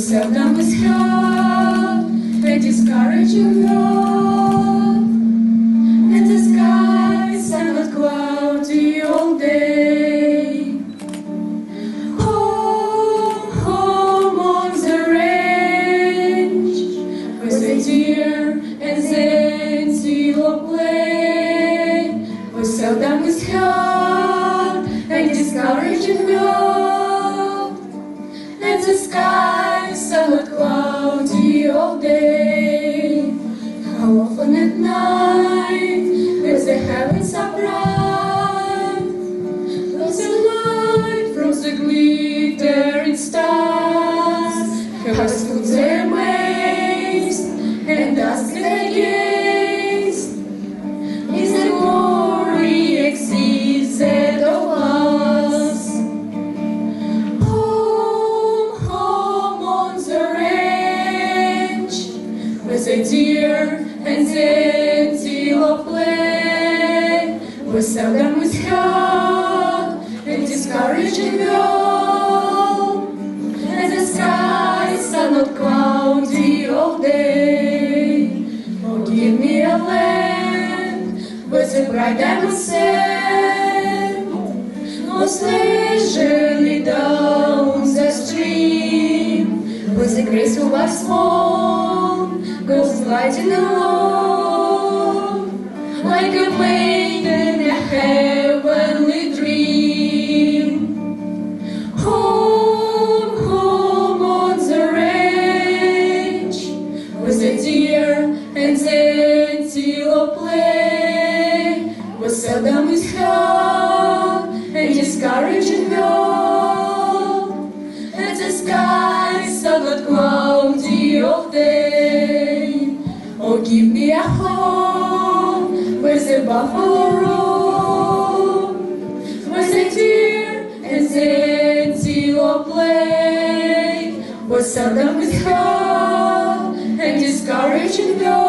seldom is held, and discouraging love. And the skies are not cloudy all day. Home, home on the range, with the deer and the antelope play. We seldom is held, and discouraging love. And the skies are not cloudy all day. How often at night, as the heavens are bright, flows the light from the glittering stars. Hearts feel their amaze, and dusk their gaze. Is the glory exceeds that of us. Home, home on the range, with the deer and the antelope play. We seldom withheld and discouraging love. And the skies are not cloudy all day. Oh, give me a land with a bright diamond sand, most leisurely down the stream, with a graceful white swan goes gliding along, like a maiden in a heavenly dream. Home, home on the range, with the deer and the antelope play. We seldom withheld and discouraging love. And the skies are not cloudy all day. Oh, give me a home where the buffalo roam, where the deer and the antelope play. We seldom withheld and discouraging love.